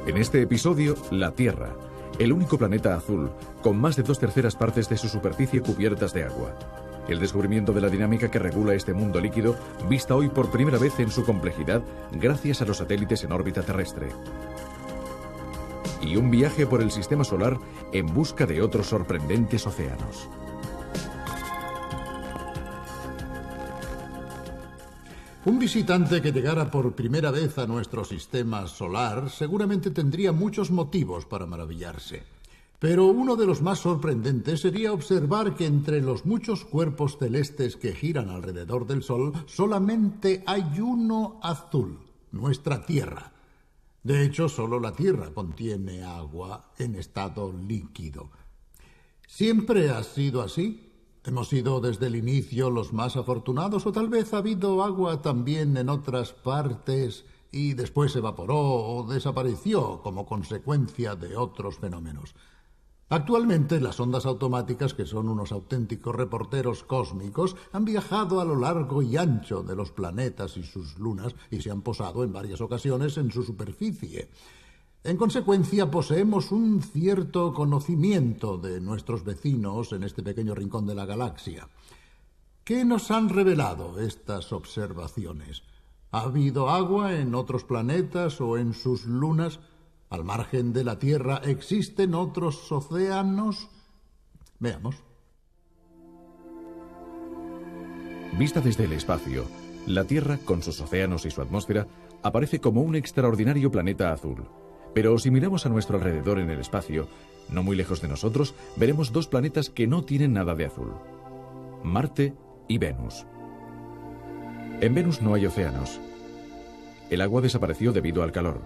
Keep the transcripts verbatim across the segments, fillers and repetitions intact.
En este episodio, la Tierra, el único planeta azul, con más de dos terceras partes de su superficie cubiertas de agua. El descubrimiento de la dinámica que regula este mundo líquido, vista hoy por primera vez en su complejidad gracias a los satélites en órbita terrestre. Y un viaje por el sistema solar en busca de otros sorprendentes océanos. Un visitante que llegara por primera vez a nuestro sistema solar seguramente tendría muchos motivos para maravillarse. Pero uno de los más sorprendentes sería observar que entre los muchos cuerpos celestes que giran alrededor del Sol, solamente hay uno azul, nuestra Tierra. De hecho, solo la Tierra contiene agua en estado líquido. ¿Siempre ha sido así? ¿Hemos sido desde el inicio los más afortunados o tal vez ha habido agua también en otras partes y después evaporó o desapareció como consecuencia de otros fenómenos? Actualmente las ondas automáticas, que son unos auténticos reporteros cósmicos, han viajado a lo largo y ancho de los planetas y sus lunas y se han posado en varias ocasiones en su superficie. En consecuencia, poseemos un cierto conocimiento de nuestros vecinos en este pequeño rincón de la galaxia. ¿Qué nos han revelado estas observaciones? ¿Ha habido agua en otros planetas o en sus lunas? ¿Al margen de la Tierra existen otros océanos? Veamos. Vista desde el espacio, la Tierra, con sus océanos y su atmósfera, aparece como un extraordinario planeta azul. Pero si miramos a nuestro alrededor en el espacio, no muy lejos de nosotros, veremos dos planetas que no tienen nada de azul: Marte y Venus. En Venus no hay océanos. El agua desapareció debido al calor.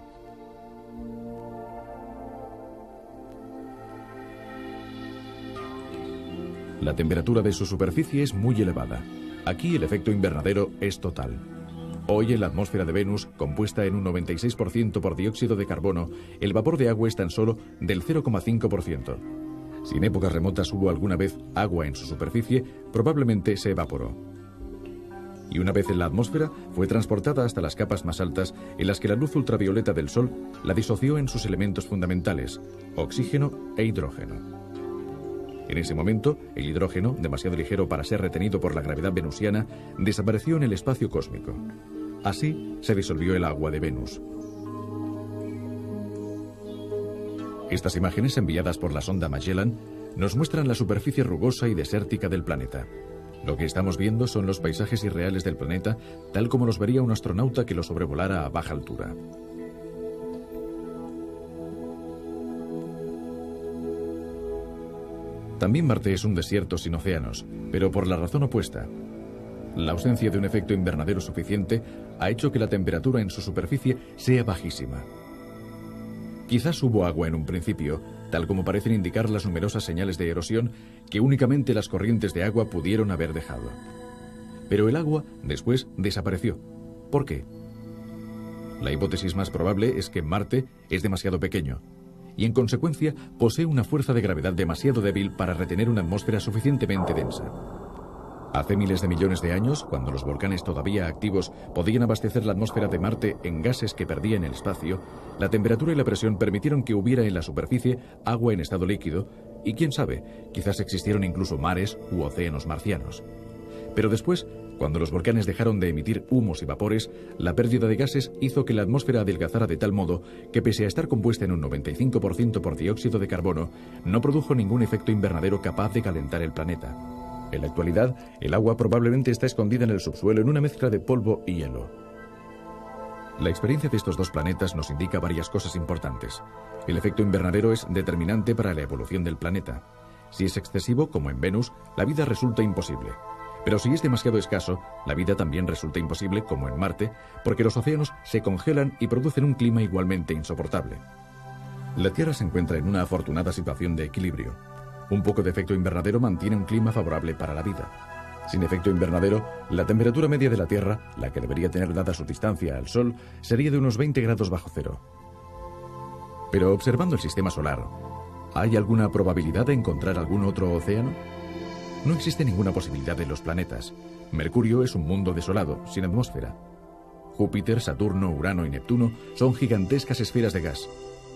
La temperatura de su superficie es muy elevada. Aquí el efecto invernadero es total. Hoy en la atmósfera de Venus, compuesta en un noventa y seis por ciento por dióxido de carbono, el vapor de agua es tan solo del cero coma cinco por ciento. Si en épocas remotas hubo alguna vez agua en su superficie, probablemente se evaporó. Y una vez en la atmósfera, fue transportada hasta las capas más altas, en las que la luz ultravioleta del Sol la disoció en sus elementos fundamentales, oxígeno e hidrógeno. En ese momento, el hidrógeno, demasiado ligero para ser retenido por la gravedad venusiana, desapareció en el espacio cósmico. Así se disolvió el agua de Venus. Estas imágenes, enviadas por la sonda Magellan, nos muestran la superficie rugosa y desértica del planeta. Lo que estamos viendo son los paisajes irreales del planeta, tal como los vería un astronauta que lo sobrevolara a baja altura. También Marte es un desierto sin océanos, pero por la razón opuesta. La ausencia de un efecto invernadero suficiente ha hecho que la temperatura en su superficie sea bajísima. Quizás hubo agua en un principio, tal como parecen indicar las numerosas señales de erosión que únicamente las corrientes de agua pudieron haber dejado. Pero el agua después desapareció. ¿Por qué? La hipótesis más probable es que Marte es demasiado pequeño y en consecuencia posee una fuerza de gravedad demasiado débil para retener una atmósfera suficientemente densa. Hace miles de millones de años, cuando los volcanes todavía activos podían abastecer la atmósfera de Marte en gases que perdía en el espacio, la temperatura y la presión permitieron que hubiera en la superficie agua en estado líquido y, quién sabe, quizás existieron incluso mares u océanos marcianos. Pero después, cuando los volcanes dejaron de emitir humos y vapores, la pérdida de gases hizo que la atmósfera adelgazara de tal modo que, pese a estar compuesta en un noventa y cinco por ciento por dióxido de carbono, no produjo ningún efecto invernadero capaz de calentar el planeta. En la actualidad, el agua probablemente está escondida en el subsuelo en una mezcla de polvo y hielo. La experiencia de estos dos planetas nos indica varias cosas importantes. El efecto invernadero es determinante para la evolución del planeta. Si es excesivo, como en Venus, la vida resulta imposible. Pero si es demasiado escaso, la vida también resulta imposible, como en Marte, porque los océanos se congelan y producen un clima igualmente insoportable. La Tierra se encuentra en una afortunada situación de equilibrio. Un poco de efecto invernadero mantiene un clima favorable para la vida. Sin efecto invernadero, la temperatura media de la Tierra, la que debería tener dada su distancia al Sol, sería de unos veinte grados bajo cero. Pero observando el sistema solar, ¿hay alguna probabilidad de encontrar algún otro océano? No existe ninguna posibilidad en los planetas. Mercurio es un mundo desolado, sin atmósfera. Júpiter, Saturno, Urano y Neptuno son gigantescas esferas de gas.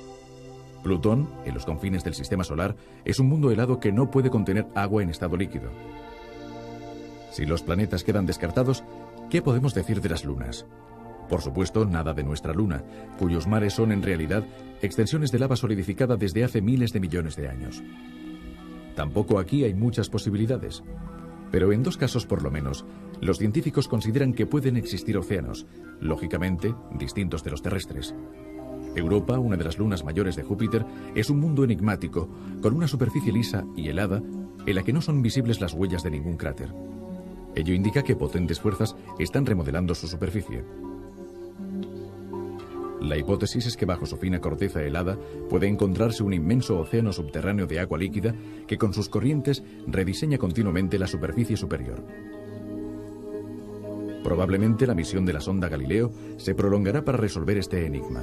Plutón, en los confines del sistema solar, es un mundo helado que no puede contener agua en estado líquido. Si los planetas quedan descartados, ¿qué podemos decir de las lunas? Por supuesto, nada de nuestra luna, cuyos mares son en realidad extensiones de lava solidificada desde hace miles de millones de años. Tampoco aquí hay muchas posibilidades. Pero en dos casos por lo menos, los científicos consideran que pueden existir océanos, lógicamente distintos de los terrestres. Europa, una de las lunas mayores de Júpiter, es un mundo enigmático, con una superficie lisa y helada en la que no son visibles las huellas de ningún cráter. Ello indica que potentes fuerzas están remodelando su superficie. La hipótesis es que bajo su fina corteza helada puede encontrarse un inmenso océano subterráneo de agua líquida que con sus corrientes rediseña continuamente la superficie superior. Probablemente la misión de la sonda Galileo se prolongará para resolver este enigma.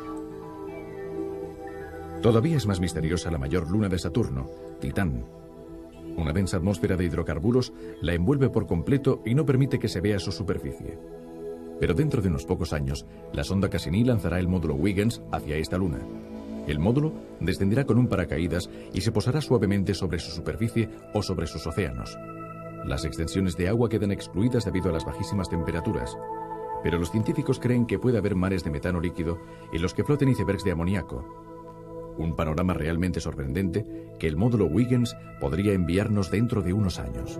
Todavía es más misteriosa la mayor luna de Saturno, Titán. Una densa atmósfera de hidrocarburos la envuelve por completo y no permite que se vea su superficie. Pero dentro de unos pocos años, la sonda Cassini lanzará el módulo Huygens hacia esta luna. El módulo descenderá con un paracaídas y se posará suavemente sobre su superficie o sobre sus océanos. Las extensiones de agua quedan excluidas debido a las bajísimas temperaturas, pero los científicos creen que puede haber mares de metano líquido en los que floten icebergs de amoníaco. Un panorama realmente sorprendente que el módulo Huygens podría enviarnos dentro de unos años.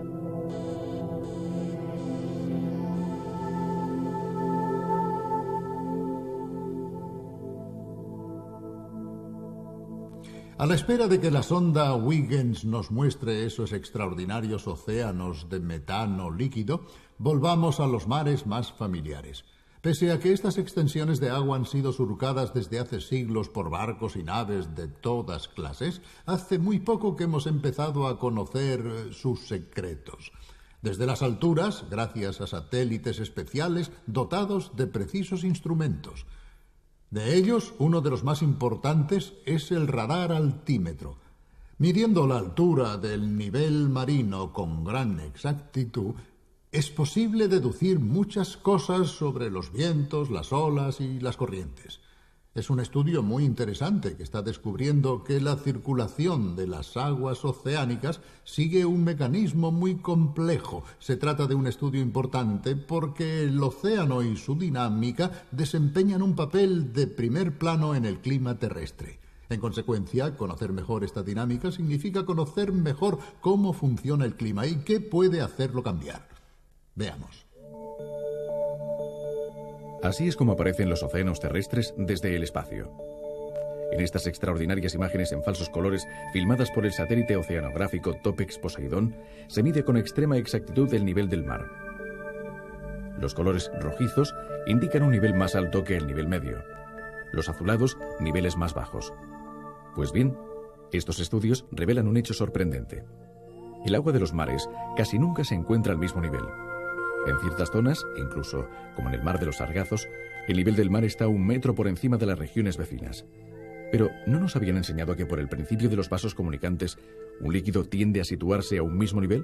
A la espera de que la sonda Huygens nos muestre esos extraordinarios océanos de metano líquido, volvamos a los mares más familiares. Pese a que estas extensiones de agua han sido surcadas desde hace siglos por barcos y naves de todas clases, hace muy poco que hemos empezado a conocer sus secretos. Desde las alturas, gracias a satélites especiales dotados de precisos instrumentos. De ellos, uno de los más importantes es el radar altímetro. Midiendo la altura del nivel marino con gran exactitud, es posible deducir muchas cosas sobre los vientos, las olas y las corrientes. Es un estudio muy interesante que está descubriendo que la circulación de las aguas oceánicas sigue un mecanismo muy complejo. Se trata de un estudio importante porque el océano y su dinámica desempeñan un papel de primer plano en el clima terrestre. En consecuencia, conocer mejor esta dinámica significa conocer mejor cómo funciona el clima y qué puede hacerlo cambiar. Veamos. Así es como aparecen los océanos terrestres desde el espacio. En estas extraordinarias imágenes en falsos colores filmadas por el satélite oceanográfico Topex Poseidón, se mide con extrema exactitud el nivel del mar. Los colores rojizos indican un nivel más alto que el nivel medio. Los azulados, niveles más bajos. Pues bien, estos estudios revelan un hecho sorprendente. El agua de los mares casi nunca se encuentra al mismo nivel. En ciertas zonas, incluso como en el mar de los Sargazos, el nivel del mar está un metro por encima de las regiones vecinas. Pero ¿no nos habían enseñado que por el principio de los vasos comunicantes, un líquido tiende a situarse a un mismo nivel?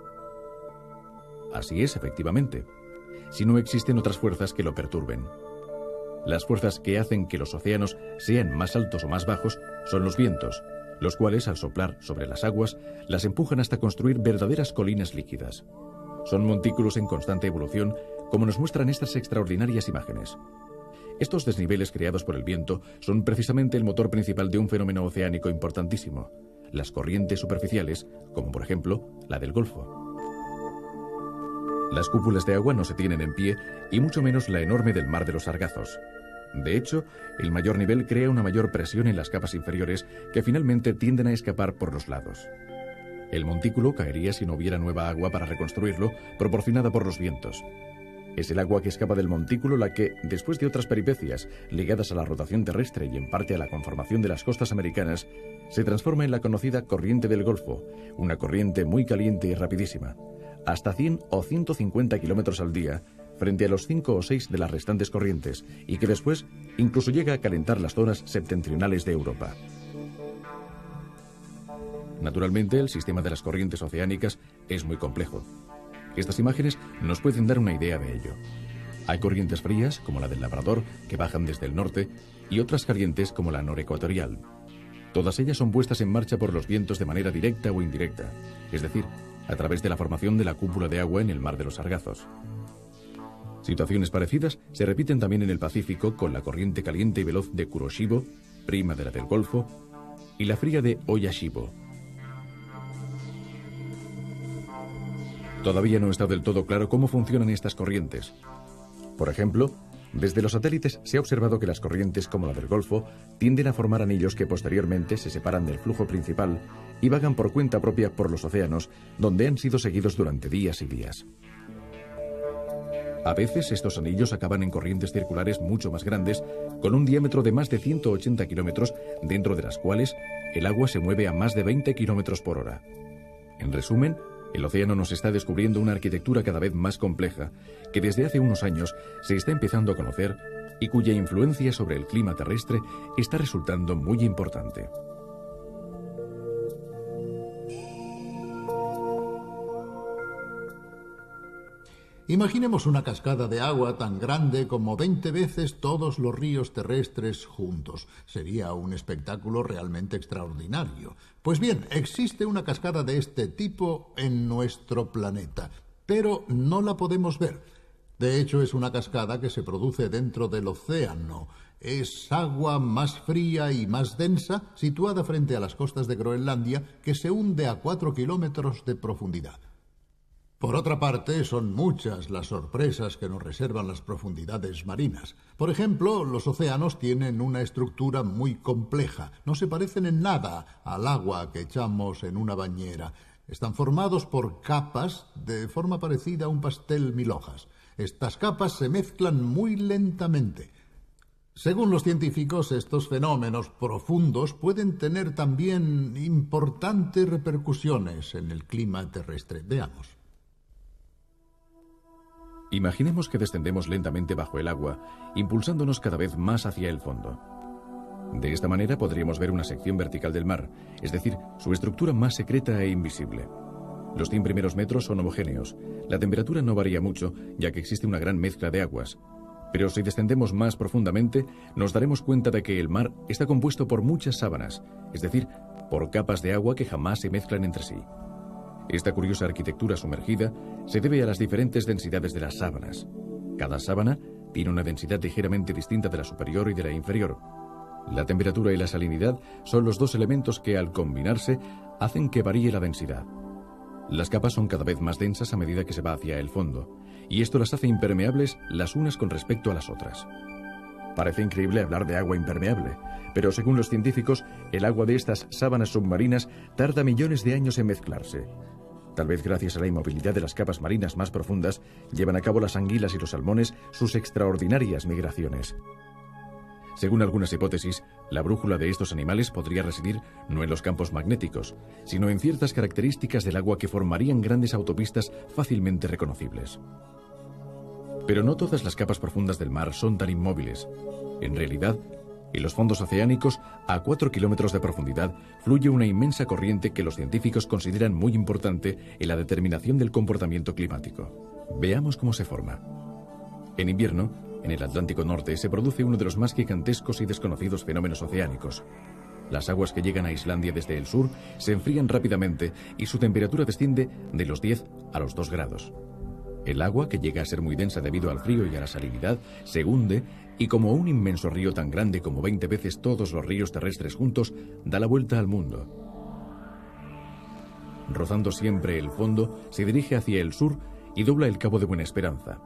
Así es, efectivamente, si no existen otras fuerzas que lo perturben. Las fuerzas que hacen que los océanos sean más altos o más bajos son los vientos, los cuales, al soplar sobre las aguas, las empujan hasta construir verdaderas colinas líquidas. Son montículos en constante evolución, como nos muestran estas extraordinarias imágenes. Estos desniveles creados por el viento son precisamente el motor principal de un fenómeno oceánico importantísimo, las corrientes superficiales, como por ejemplo la del Golfo. Las cúpulas de agua no se tienen en pie, y mucho menos la enorme del mar de los Sargazos. De hecho, el mayor nivel crea una mayor presión en las capas inferiores que finalmente tienden a escapar por los lados. El montículo caería si no hubiera nueva agua para reconstruirlo, proporcionada por los vientos. Es el agua que escapa del montículo la que, después de otras peripecias ligadas a la rotación terrestre y en parte a la conformación de las costas americanas, se transforma en la conocida corriente del Golfo, una corriente muy caliente y rapidísima, hasta cien o ciento cincuenta kilómetros al día, frente a los cinco o seis de las restantes corrientes, y que después incluso llega a calentar las zonas septentrionales de Europa. Naturalmente, el sistema de las corrientes oceánicas es muy complejo. Estas imágenes nos pueden dar una idea de ello. Hay corrientes frías, como la del Labrador, que bajan desde el norte, y otras calientes, como la norecuatorial. Todas ellas son puestas en marcha por los vientos de manera directa o indirecta, es decir, a través de la formación de la cúpula de agua en el mar de los Sargazos. Situaciones parecidas se repiten también en el Pacífico con la corriente caliente y veloz de Kuroshibo, prima de la del Golfo, y la fría de Oyashibo. Todavía no está del todo claro cómo funcionan estas corrientes. Por ejemplo, desde los satélites se ha observado que las corrientes como la del Golfo tienden a formar anillos que posteriormente se separan del flujo principal y vagan por cuenta propia por los océanos, donde han sido seguidos durante días y días. A veces estos anillos acaban en corrientes circulares mucho más grandes, con un diámetro de más de ciento ochenta kilómetros, dentro de las cuales el agua se mueve a más de veinte kilómetros por hora. En resumen, el océano nos está descubriendo una arquitectura cada vez más compleja, que desde hace unos años se está empezando a conocer y cuya influencia sobre el clima terrestre está resultando muy importante. Imaginemos una cascada de agua tan grande como veinte veces todos los ríos terrestres juntos. Sería un espectáculo realmente extraordinario. Pues bien, existe una cascada de este tipo en nuestro planeta, pero no la podemos ver. De hecho, es una cascada que se produce dentro del océano. Es agua más fría y más densa, situada frente a las costas de Groenlandia, que se hunde a cuatro kilómetros de profundidad. Por otra parte, son muchas las sorpresas que nos reservan las profundidades marinas. Por ejemplo, los océanos tienen una estructura muy compleja. No se parecen en nada al agua que echamos en una bañera. Están formados por capas de forma parecida a un pastel mil hojas. Estas capas se mezclan muy lentamente. Según los científicos, estos fenómenos profundos pueden tener también importantes repercusiones en el clima terrestre. Veamos. Imaginemos que descendemos lentamente bajo el agua, impulsándonos cada vez más hacia el fondo. De esta manera podríamos ver una sección vertical del mar, es decir, su estructura más secreta e invisible. Los cien primeros metros son homogéneos. La temperatura no varía mucho, ya que existe una gran mezcla de aguas. Pero si descendemos más profundamente, nos daremos cuenta de que el mar está compuesto por muchas sábanas, es decir, por capas de agua que jamás se mezclan entre sí. Esta curiosa arquitectura sumergida se debe a las diferentes densidades de las sábanas. Cada sábana tiene una densidad ligeramente distinta de la superior y de la inferior. La temperatura y la salinidad son los dos elementos que, al combinarse, hacen que varíe la densidad. Las capas son cada vez más densas a medida que se va hacia el fondo, y esto las hace impermeables las unas con respecto a las otras. Parece increíble hablar de agua impermeable, pero según los científicos, el agua de estas sábanas submarinas tarda millones de años en mezclarse. Tal vez gracias a la inmovilidad de las capas marinas más profundas, llevan a cabo las anguilas y los salmones sus extraordinarias migraciones. Según algunas hipótesis, la brújula de estos animales podría residir no en los campos magnéticos, sino en ciertas características del agua que formarían grandes autopistas fácilmente reconocibles. Pero no todas las capas profundas del mar son tan inmóviles. En realidad, en los fondos oceánicos, a cuatro kilómetros de profundidad, fluye una inmensa corriente que los científicos consideran muy importante en la determinación del comportamiento climático. Veamos cómo se forma. En invierno, en el Atlántico Norte, se produce uno de los más gigantescos y desconocidos fenómenos oceánicos. Las aguas que llegan a Islandia desde el sur se enfrían rápidamente y su temperatura desciende de los diez a los dos grados. El agua, que llega a ser muy densa debido al frío y a la salinidad, se hunde y, como un inmenso río tan grande como veinte veces todos los ríos terrestres juntos, da la vuelta al mundo. Rozando siempre el fondo, se dirige hacia el sur y dobla el Cabo de Buena Esperanza.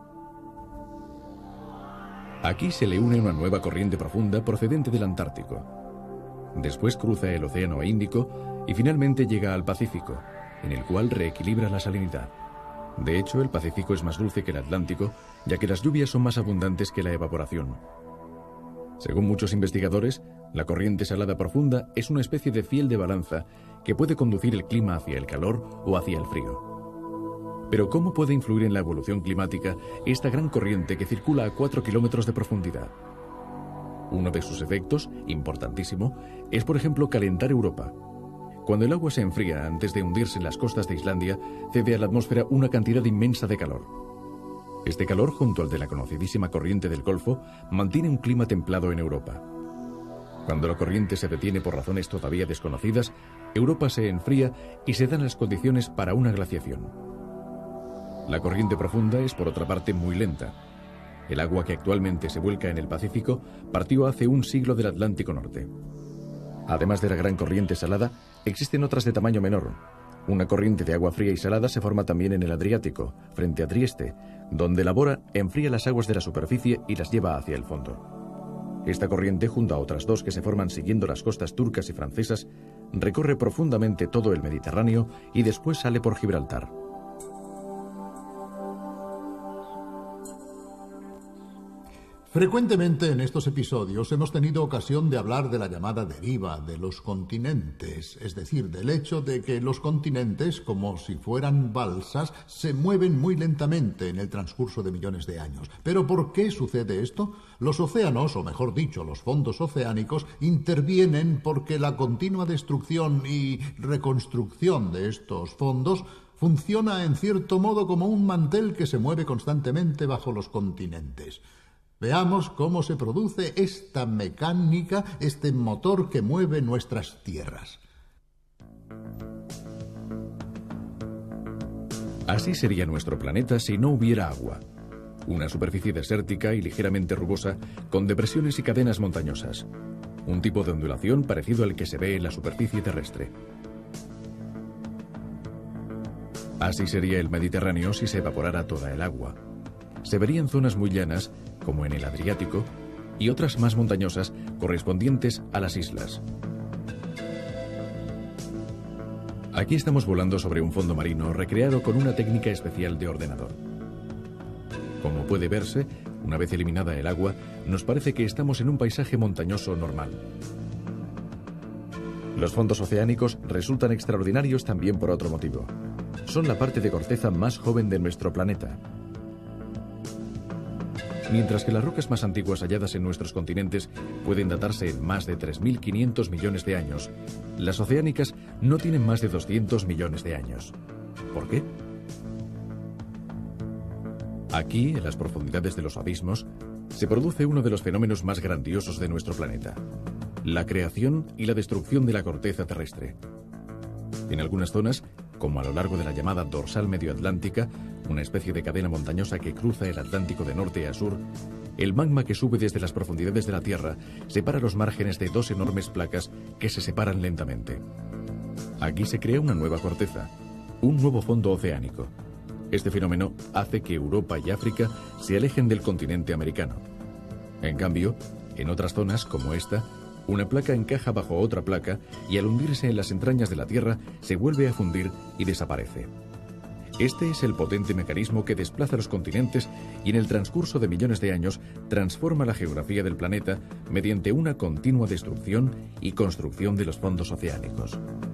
Aquí se le une una nueva corriente profunda procedente del Antártico. Después cruza el Océano Índico y finalmente llega al Pacífico, en el cual reequilibra la salinidad. De hecho, el Pacífico es más dulce que el Atlántico, ya que las lluvias son más abundantes que la evaporación. Según muchos investigadores, la corriente salada profunda es una especie de fiel de balanza que puede conducir el clima hacia el calor o hacia el frío. Pero ¿cómo puede influir en la evolución climática esta gran corriente que circula a cuatro kilómetros de profundidad? Uno de sus efectos, importantísimo, es por ejemplo calentar Europa. Cuando el agua se enfría antes de hundirse en las costas de Islandia, cede a la atmósfera una cantidad inmensa de calor. Este calor, junto al de la conocidísima corriente del Golfo, mantiene un clima templado en Europa. Cuando la corriente se detiene por razones todavía desconocidas, Europa se enfría y se dan las condiciones para una glaciación. La corriente profunda es, por otra parte, muy lenta. El agua que actualmente se vuelca en el Pacífico partió hace un siglo del Atlántico Norte. Además de la gran corriente salada, existen otras de tamaño menor. Una corriente de agua fría y salada se forma también en el Adriático, frente a Trieste, donde la Bora enfría las aguas de la superficie y las lleva hacia el fondo. Esta corriente, junto a otras dos que se forman siguiendo las costas turcas y francesas, recorre profundamente todo el Mediterráneo y después sale por Gibraltar. Frecuentemente en estos episodios hemos tenido ocasión de hablar de la llamada deriva de los continentes, es decir, del hecho de que los continentes, como si fueran balsas, se mueven muy lentamente en el transcurso de millones de años. ¿Pero por qué sucede esto? Los océanos, o mejor dicho, los fondos oceánicos, intervienen porque la continua destrucción y reconstrucción de estos fondos funciona en cierto modo como un mantel que se mueve constantemente bajo los continentes. Veamos cómo se produce esta mecánica, este motor que mueve nuestras tierras. Así sería nuestro planeta si no hubiera agua. Una superficie desértica y ligeramente rugosa, con depresiones y cadenas montañosas. Un tipo de ondulación parecido al que se ve en la superficie terrestre. Así sería el Mediterráneo si se evaporara toda el agua. Se verían zonas muy llanas, como en el Adriático, y otras más montañosas correspondientes a las islas. Aquí estamos volando sobre un fondo marino recreado con una técnica especial de ordenador. Como puede verse, una vez eliminada el agua, nos parece que estamos en un paisaje montañoso normal. Los fondos oceánicos resultan extraordinarios también por otro motivo. Son la parte de corteza más joven de nuestro planeta. Mientras que las rocas más antiguas halladas en nuestros continentes pueden datarse en más de tres mil quinientos millones de años, las oceánicas no tienen más de doscientos millones de años. ¿Por qué? Aquí, en las profundidades de los abismos, se produce uno de los fenómenos más grandiosos de nuestro planeta: la creación y la destrucción de la corteza terrestre. En algunas zonas, como a lo largo de la llamada dorsal medioatlántica, una especie de cadena montañosa que cruza el Atlántico de norte a sur, el magma que sube desde las profundidades de la Tierra separa los márgenes de dos enormes placas que se separan lentamente. Aquí se crea una nueva corteza, un nuevo fondo oceánico. Este fenómeno hace que Europa y África se alejen del continente americano. En cambio, en otras zonas como esta, una placa encaja bajo otra placa y al hundirse en las entrañas de la Tierra se vuelve a fundir y desaparece. Este es el potente mecanismo que desplaza los continentes y en el transcurso de millones de años transforma la geografía del planeta mediante una continua destrucción y construcción de los fondos oceánicos.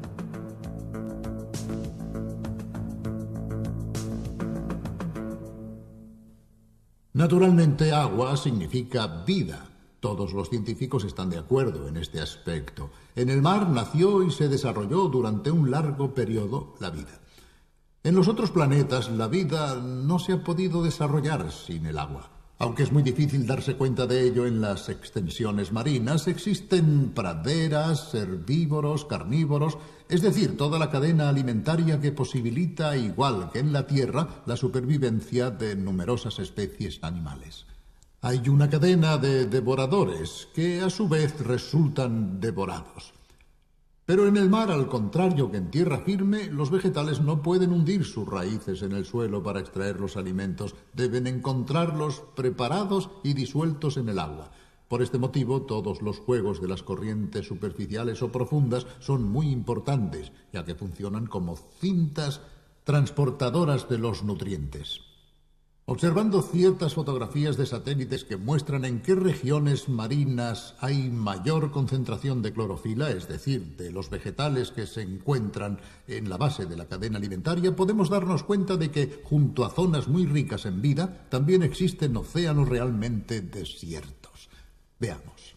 Naturalmente, agua significa vida. Todos los científicos están de acuerdo en este aspecto. En el mar nació y se desarrolló durante un largo periodo la vida. En los otros planetas, la vida no se ha podido desarrollar sin el agua. Aunque es muy difícil darse cuenta de ello en las extensiones marinas, existen praderas, herbívoros, carnívoros, es decir, toda la cadena alimentaria que posibilita, igual que en la Tierra, la supervivencia de numerosas especies animales. Hay una cadena de devoradores que a su vez resultan devorados. Pero en el mar, al contrario que en tierra firme, los vegetales no pueden hundir sus raíces en el suelo para extraer los alimentos. Deben encontrarlos preparados y disueltos en el agua. Por este motivo, todos los juegos de las corrientes superficiales o profundas son muy importantes, ya que funcionan como cintas transportadoras de los nutrientes. Observando ciertas fotografías de satélites que muestran en qué regiones marinas hay mayor concentración de clorofila, es decir, de los vegetales que se encuentran en la base de la cadena alimentaria, podemos darnos cuenta de que, junto a zonas muy ricas en vida, también existen océanos realmente desiertos. Veamos.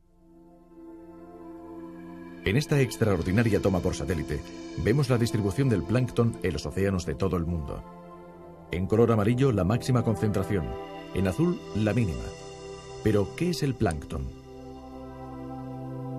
En esta extraordinaria toma por satélite, vemos la distribución del plancton en los océanos de todo el mundo. En color amarillo, la máxima concentración. En azul, la mínima. Pero, ¿qué es el plancton?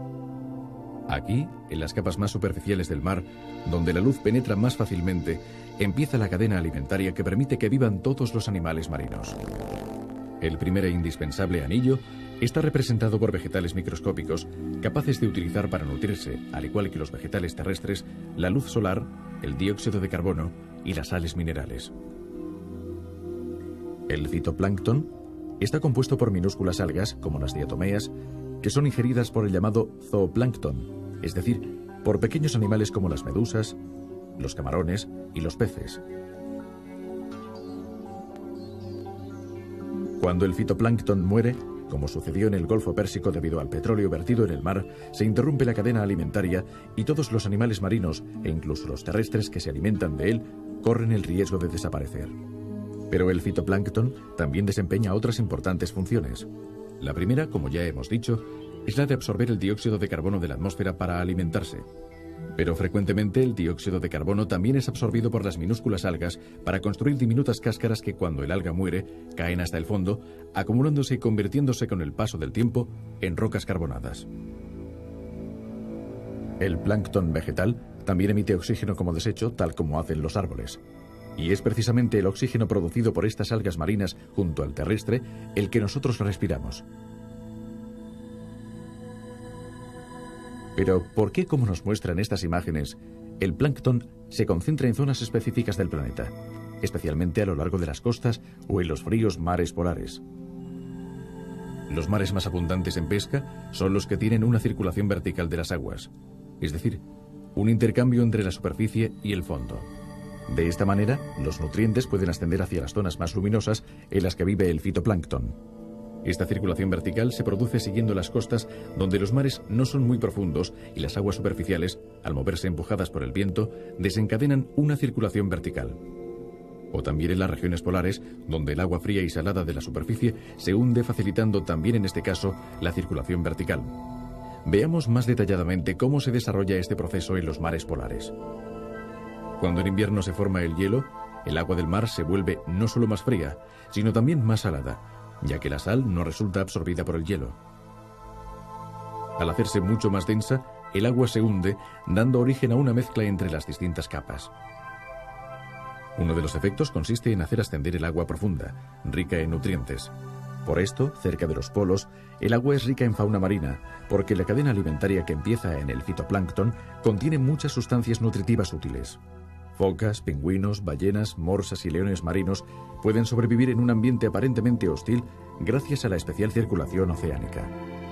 Aquí, en las capas más superficiales del mar, donde la luz penetra más fácilmente, empieza la cadena alimentaria que permite que vivan todos los animales marinos. El primer e indispensable anillo está representado por vegetales microscópicos capaces de utilizar para nutrirse, al igual que los vegetales terrestres, la luz solar, el dióxido de carbono y las sales minerales. El fitoplancton está compuesto por minúsculas algas, como las diatomeas, que son ingeridas por el llamado zooplancton, es decir, por pequeños animales como las medusas, los camarones y los peces. Cuando el fitoplancton muere, como sucedió en el Golfo Pérsico debido al petróleo vertido en el mar, se interrumpe la cadena alimentaria y todos los animales marinos, e incluso los terrestres que se alimentan de él, corren el riesgo de desaparecer. Pero el fitoplancton también desempeña otras importantes funciones. La primera, como ya hemos dicho, es la de absorber el dióxido de carbono de la atmósfera para alimentarse. Pero frecuentemente el dióxido de carbono también es absorbido por las minúsculas algas para construir diminutas cáscaras que, cuando el alga muere, caen hasta el fondo, acumulándose y convirtiéndose con el paso del tiempo en rocas carbonadas. El plancton vegetal también emite oxígeno como desecho, tal como hacen los árboles. Y es precisamente el oxígeno producido por estas algas marinas junto al terrestre el que nosotros respiramos. Pero, ¿por qué, como nos muestran estas imágenes, el plancton se concentra en zonas específicas del planeta, especialmente a lo largo de las costas o en los fríos mares polares? Los mares más abundantes en pesca son los que tienen una circulación vertical de las aguas, es decir, un intercambio entre la superficie y el fondo. De esta manera, los nutrientes pueden ascender hacia las zonas más luminosas en las que vive el fitoplancton. Esta circulación vertical se produce siguiendo las costas, donde los mares no son muy profundos y las aguas superficiales, al moverse empujadas por el viento, desencadenan una circulación vertical. O también en las regiones polares, donde el agua fría y salada de la superficie se hunde, facilitando también en este caso la circulación vertical. Veamos más detalladamente cómo se desarrolla este proceso en los mares polares. Cuando en invierno se forma el hielo, el agua del mar se vuelve no solo más fría, sino también más salada, ya que la sal no resulta absorbida por el hielo. Al hacerse mucho más densa, el agua se hunde, dando origen a una mezcla entre las distintas capas. Uno de los efectos consiste en hacer ascender el agua profunda, rica en nutrientes. Por esto, cerca de los polos, el agua es rica en fauna marina, porque la cadena alimentaria que empieza en el fitoplancton contiene muchas sustancias nutritivas útiles. Focas, pingüinos, ballenas, morsas y leones marinos pueden sobrevivir en un ambiente aparentemente hostil gracias a la especial circulación oceánica.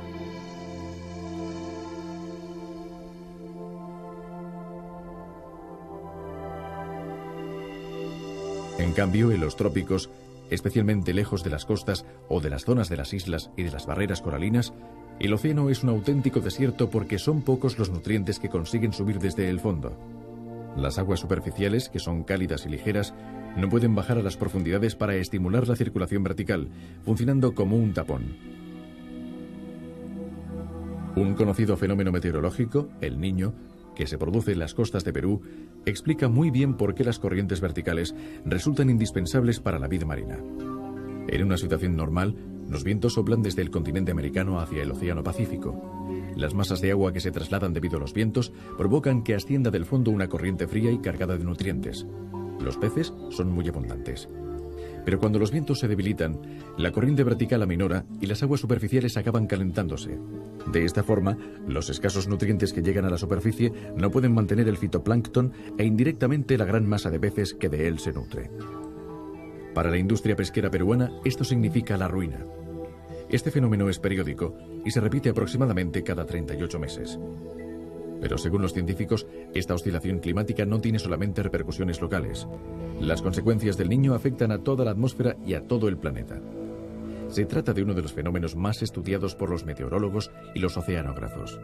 En cambio, en los trópicos, especialmente lejos de las costas o de las zonas de las islas y de las barreras coralinas, el océano es un auténtico desierto porque son pocos los nutrientes que consiguen subir desde el fondo. Las aguas superficiales, que son cálidas y ligeras, no pueden bajar a las profundidades para estimular la circulación vertical, funcionando como un tapón. Un conocido fenómeno meteorológico, el Niño, que se produce en las costas de Perú, explica muy bien por qué las corrientes verticales resultan indispensables para la vida marina. En una situación normal, los vientos soplan desde el continente americano hacia el Océano Pacífico. Las masas de agua que se trasladan debido a los vientos provocan que ascienda del fondo una corriente fría y cargada de nutrientes. Los peces son muy abundantes. Pero cuando los vientos se debilitan, la corriente vertical aminora y las aguas superficiales acaban calentándose. De esta forma, los escasos nutrientes que llegan a la superficie no pueden mantener el fitoplancton e indirectamente la gran masa de peces que de él se nutre. Para la industria pesquera peruana, esto significa la ruina. Este fenómeno es periódico y se repite aproximadamente cada treinta y ocho meses. Pero según los científicos, esta oscilación climática no tiene solamente repercusiones locales. Las consecuencias del Niño afectan a toda la atmósfera y a todo el planeta. Se trata de uno de los fenómenos más estudiados por los meteorólogos y los oceanógrafos.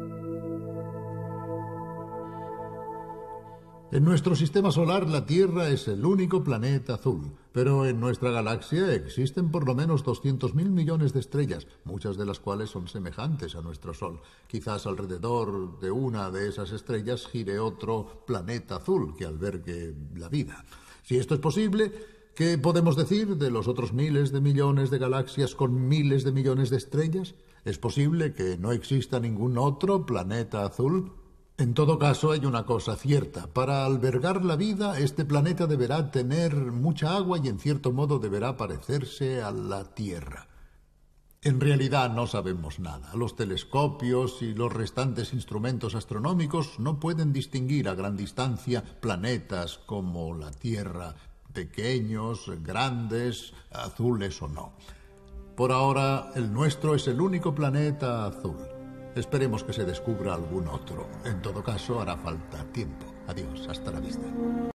En nuestro sistema solar, la Tierra es el único planeta azul, pero en nuestra galaxia existen por lo menos doscientos mil millones de estrellas, muchas de las cuales son semejantes a nuestro Sol. Quizás alrededor de una de esas estrellas gire otro planeta azul que albergue la vida. Si esto es posible, ¿qué podemos decir de los otros miles de millones de galaxias con miles de millones de estrellas? ¿Es posible que no exista ningún otro planeta azul? En todo caso, hay una cosa cierta. Para albergar la vida, este planeta deberá tener mucha agua y en cierto modo deberá parecerse a la Tierra. En realidad no sabemos nada. Los telescopios y los restantes instrumentos astronómicos no pueden distinguir a gran distancia planetas como la Tierra, pequeños, grandes, azules o no. Por ahora, el nuestro es el único planeta azul. Esperemos que se descubra algún otro. En todo caso, hará falta tiempo. Adiós, hasta la vista.